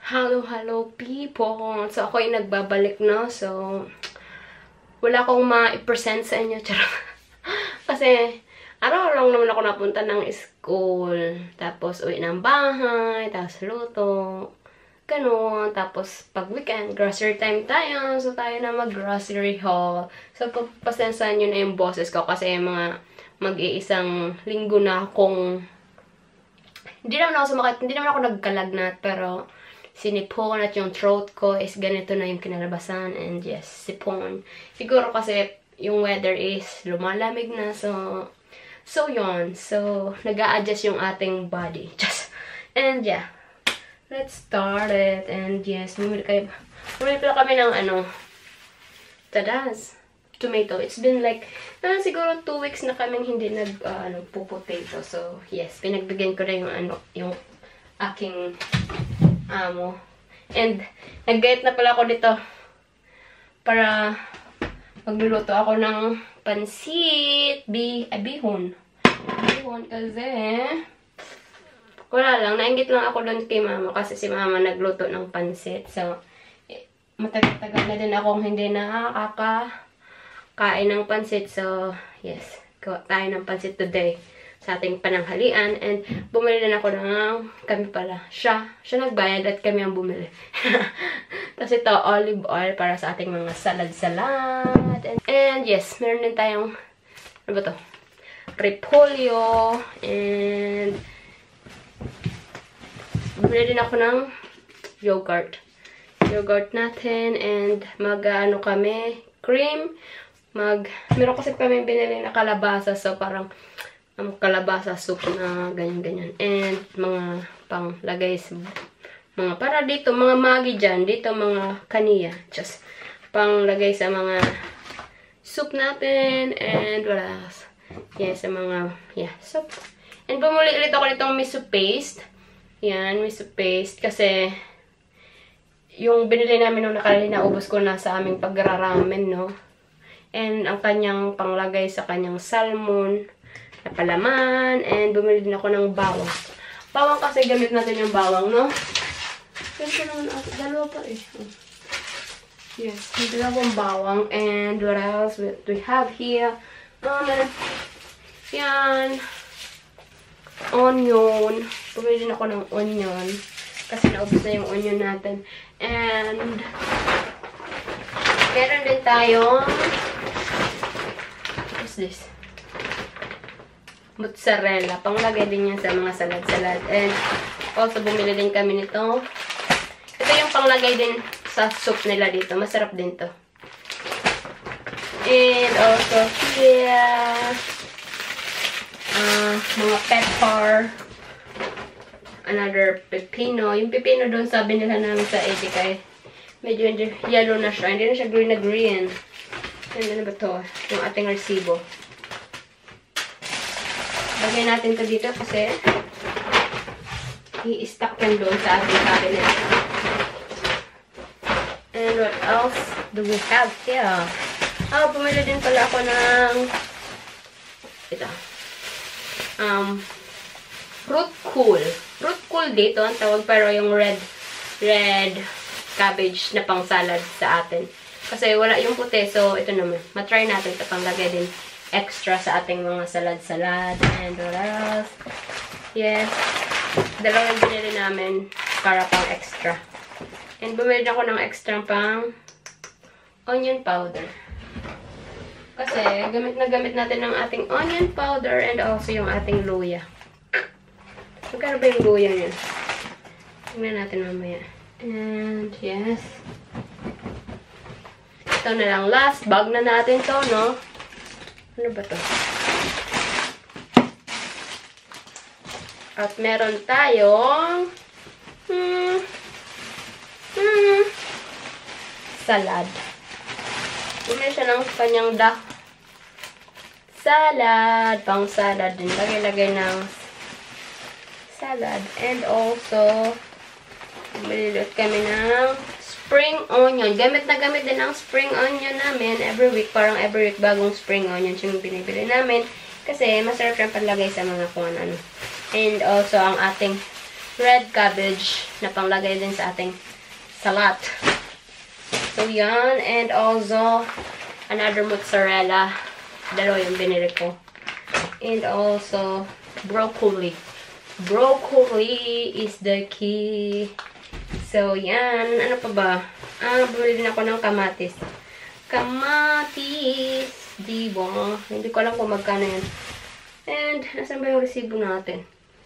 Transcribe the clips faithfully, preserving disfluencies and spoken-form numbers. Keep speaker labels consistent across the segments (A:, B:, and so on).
A: Hello, hello people! So, ako yung nagbabalik, no? So, wala akong ma-present sa inyo. Charot. Kasi, araw lang naman ako napunta ng school. Tapos, uwi ng bahay. Tapos, luto. Ganun. Tapos, pag weekend, grocery time tayo. So, tayo na mag-grocery haul. So, pagpasensahan nyo na yung boses ko. Kasi, mga mag-iisang linggo na akong hindi naman ako sumakit. Hindi naman ako nagkalagnat. Pero, sinipon at yung throat ko is ganito na yung kinalabasan. And yes, sipon. Siguro kasi yung weather is lumalamig na. So, so yun. So, nag-a-adjust yung ating body. Just, and yeah. Let's start it. And yes, bumili kayo. Bumili pala kami ng ano. Tadas. Tomato. It's been like, uh, siguro two weeks na kaming hindi nag, uh, ano, po-potato. So, yes. Pinagbigyan ko na yung ano, yung aking amo. And, nag-gayat na pala ako dito para magluluto ako ng pansit. Bi ay, bihon. Bihon kasi wala lang. Nainggit lang ako doon kay mama kasi si mama nagluto ng pansit. So, eh, matagal-tagal na din akong hindi nakakakain ng pansit. So, yes. Gawa tayo ng pansit today sa ating pananghalian. And bumili din ako ng, kami pala, siya. Siya nagbayad at kami ang bumili. Tapos ito, olive oil para sa ating mga salad-salad. And, and yes, meron din tayong, ano ba to? Repolyo. And bumili din ako ng yogurt. Yogurt natin. And mag-ano kami, cream. Mag, meron kasi kami binili na kalabasa. So parang, ang kalabasa soup na ganyan-ganyan. And mga panglagay sa mga para dito, mga magi dyan. Dito mga kaniya. Just panglagay sa mga soup natin. And what else? Yeah, sa mga, yeah, soup. And bumuli ulit ako nitong miso paste. Yan, miso paste. Kasi yung binili namin nung nakalali na ubos ko na sa aming pagraramen, no? And ang kanyang panglagay sa kanyang salmon na palaman. And bumili din ako ng bawang. Bawang kasi gamit natin yung bawang, no? Ganito naman ako. Dalawa pa eh. Yes. Dalawang bawang. And what else do we have here? Um, yan. Onion. Bumili din ako ng onion. Kasi naubos na yung onion natin. And meron din tayong what's this? Mozzarella. Panglagay din yan sa mga salad-salad. And also, bumili din kami nito. Ito yung panglagay din sa soup nila dito. Masarap din to. And also, here, uh, mga pepper. Another pepino. Yung pepino doon, sabi nila namin sa Edika, eh, medyo yellow na siya. Hindi na siya green na green. And ano ba to? Yung ating resibo. Lagay natin to dito kasi i-stack yan doon sa ating cabinet. And what else do we have here? Ah, bumili din pala ako ng ito. Um, fruit cool. Fruit cool dito ang tawag, pero yung red red cabbage na pang salad sa atin. Kasi wala yung puti, so ito naman. Matry natin ito panglagay din extra sa ating mga salad-salad. And what else? Yes. Dalawang binili namin para pang extra. And bumili ako ng extra pang onion powder. Kasi gamit na gamit natin ng ating onion powder and also yung ating luya. Magkano ba yung luya niya? Tingnan natin mamaya. And yes. Ito na lang. Last bag na natin to, no? Ano ba to? At meron tayong hmm, hmm, salad. Bumili siya ng kanyang da salad. Pang salad din. Lagay-lagay ng salad. And also, bumili kami ng spring onion. Gamit na gamit din ang spring onion namin every week. Parang every week bagong spring onion yung binibili namin. Kasi masarap siyang panlagay sa mga kung ano. And also ang ating red cabbage na panglagay din sa ating salad. So, yan. And also, another mozzarella. Dalawa yung binili ko. And also, broccoli. Broccoli is the key. So, yan. Ano pa ba? Ah, bumili din ako ng kamatis. Kamatis. Diba? Hindi ko alam kung magkano yan. And, nasan ba yung resibo natin?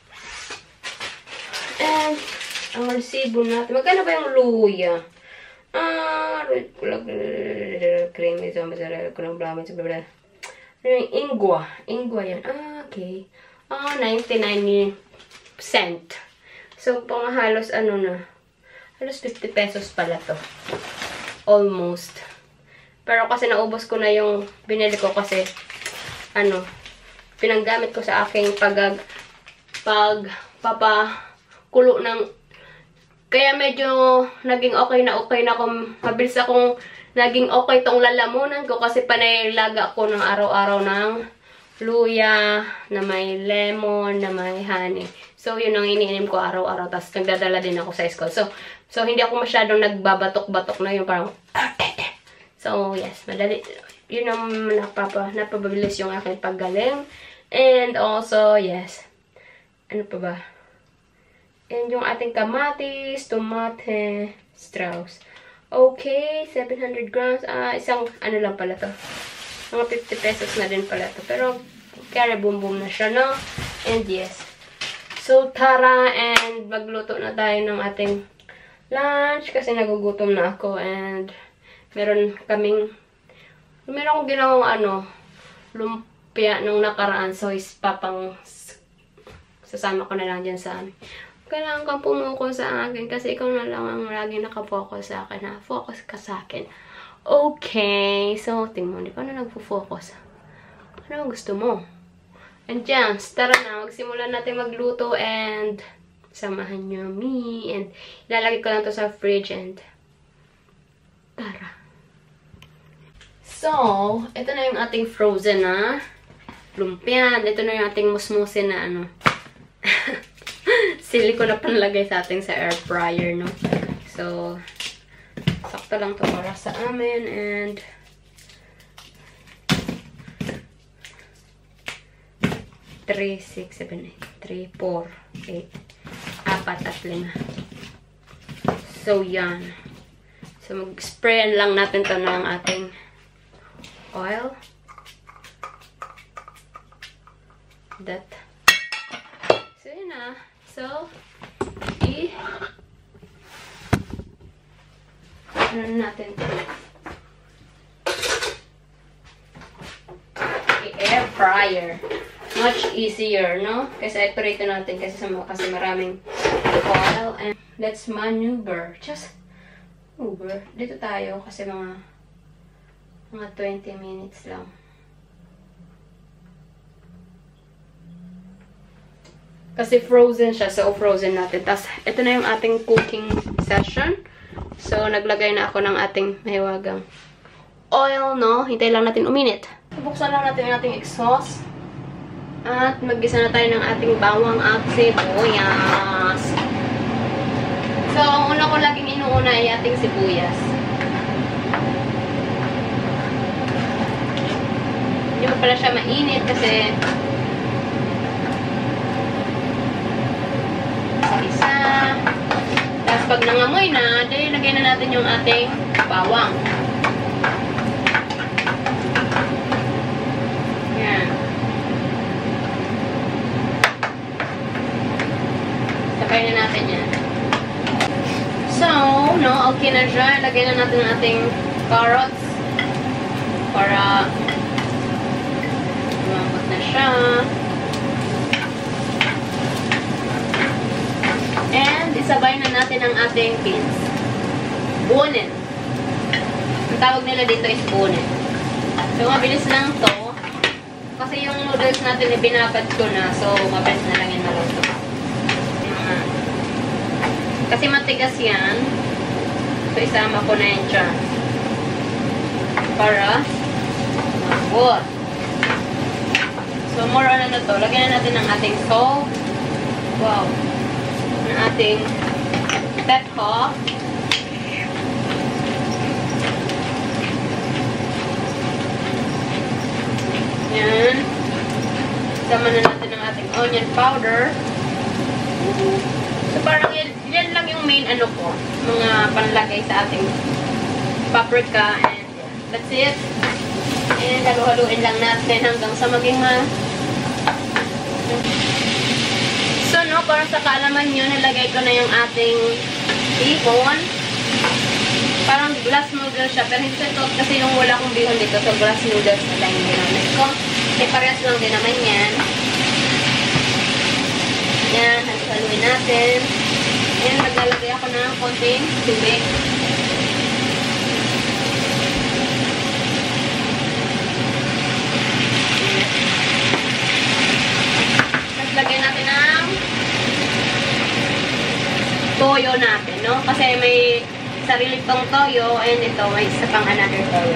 A: And, ang resibo natin. Magkano ba yung luya? Ah, creamy, mozzarella, kulang blaman, blah. Yung ingwa. Ingwa yan. Ah, okay. Ah, ninety-nine cent. So, pang halos ano na. Halos fifty pesos pala to. Almost. Pero kasi naubos ko na yung binili ko kasi ano, pinanggamit ko sa aking pag pag papakulo ng kaya medyo naging okay na okay na akong mabilis akong naging okay tong lalamunan ko kasi panaylaga ko ng araw-araw ng luya na may lemon, na may honey. So, yun ang iniinom ko araw-araw. Tapos, nagdadala din ako sa school. So, so hindi ako masyadong nagbabatok-batok na yung parang so, yes. Madali. Yun ang napapa, napabilis yung aking paggaling. And also, yes. Ano pa ba? And yung ating kamatis, tomate, strauss. Okay, seven hundred grams. Ah, isang, ano lang pala to. Mga fifty pesos na din pala to. Pero, kaya boom boom na siya, no? And yes. So, tara, and magluto na tayo ng ating lunch. Kasi nagugutom na ako. And, meron kaming, meron akong ginawang ano, lumpia nung nakaraan. So, is papang, sasama ko na lang dyan sa amin. Kailangan kang pumuko sa akin kasi ikaw na lang ang lagi nakapokus sa akin, ha? Focus ka sa akin. Okay. So, tingnan mo, di pa na nagpo-focus. Ano ang gusto mo? And dyan, tara na. Magsimulan natin magluto and samahan nyo me. And ilalagay ko lang to sa fridge and tara. So, ito na yung ating frozen na lumpia. Ito na yung ating musmusin na ano. Sili ko na panlagay sa atin sa air fryer, no? So, sakto lang to para sa amin and three, six, seven, eight. three, four, eight. Apat at lima. So, yan. So, mag-sprayan lang natin to ng ating oil. That. So, yun na. So, i- ano natin to? I-air fryer. Much easier, no? Kasi ito rito natin kasi, kasi maraming oil. And let's maneuver. Just maneuver. Dito tayo kasi mga mga twenty minutes lang. Kasi frozen siya. So, frozen natin. Tapos, ito na yung ating cooking session. So, naglagay na ako ng ating mahiwagang oil, no? Hintay lang natin uminit. Buksan lang natin yung ating exhaust. At mag-gisa na tayo ng ating bawang at sibuyas. So, ang una ko laging inuuna ay ating sibuyas. Hindi mo pala siya mainit kasi isa. Tapos pag nangamoy na, dahil lagay na natin yung ating bawang. Yan. Sabay na natin yan. So, no, okay na siya. Lagay na natin ang ating carrots para lumambot na siya. And, isabay na natin ang ating beans. Bonin. Ang tawag nila dito is bonin. So, mabilis lang to. Kasi yung noodles natin, ibinabad ko na. So, mabilis na lang yung maluto. Uh, kasi matigas yan. So, isama ko na yan dyan. Para mabot. So, more on ano to. Lagyan na natin ang ating salt. Wow. ng ating pepho. Yan. Sama na natin ang ating onion powder. So, parang yan, yan lang yung main ano ko, mga panlagay sa ating paprika. And that's it. And halu-haluin lang natin hanggang sa maging ma... So, no, para sa kaalaman nyo, nalagay ko na yung ating bihon. Parang glass noodles siya, pero hindi ito kasi yung wala kong bihon dito. So, glass noodles na lang yung ginamit ko. Kasi parehas lang din naman yan. Yan, haluin natin. And maglalagay ako ng konting tubig. Tapos lagyan natin ng toyo natin, no? Kasi may sarili tong toyo and ito may isa pang another toyo.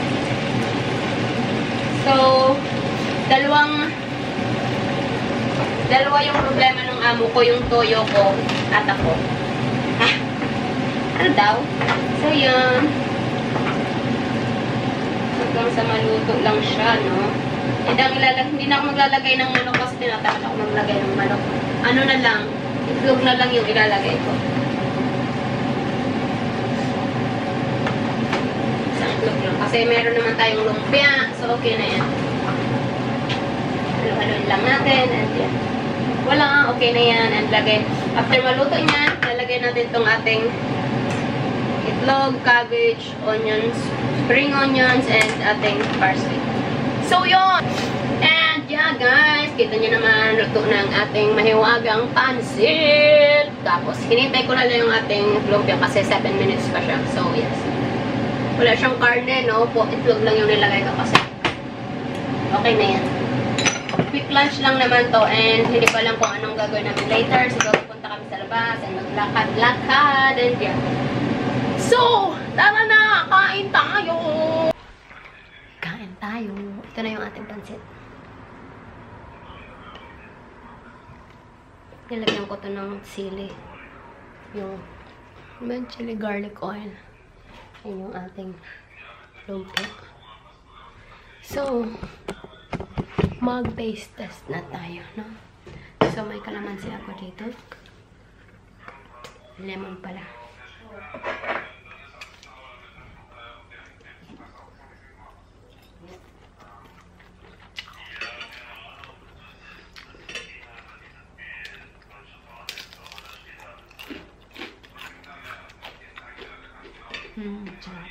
A: So, dalawang dalawa yung problema ng amo ko, yung toyo ko at ako. Ha? Ano daw? So, yan. Hanggang sa maluto lang siya, no? And ang ilalagay, hindi na ako maglalagay ng manok kasi tinatakot ako maglagay ng manok. Ano na lang, itlog na lang yung ilalagay ko. Isang itlog lang. Kasi meron naman tayong lumpia, so okay na yan. Halo-haloin lang natin, and yan. Wala, okay na yan. And lagay, after maluto niyan, lalagay natin itong ating itlog, cabbage, onions, spring onions, and ating parsley. So, yun! And, yeah, guys, kita nyo naman, luto na ang ating mahiwagang pansit. Tapos, hinintay ko na lang yung ating lumpia kasi seven minutes pa siya. So, yes. Wala siyang karne, no? Po, itlog lang yung nilagay ko kasi. Okay na yan. Quick lunch lang naman to and hindi pa lang kung anong gagawin namin later. Siguro pupunta kami sa labas and maglakad-lakad and yeah. So, tara na! Kain tayo! Kain tayo. Ito na yung ating pansit. Nilagyan ko to ng sili. Yung may chili garlic oil. Ayun yung ating lumpia. So, mag-taste test na tayo, no? So, may kalamansi ako dito. Lemon pala. Hmm, sarap.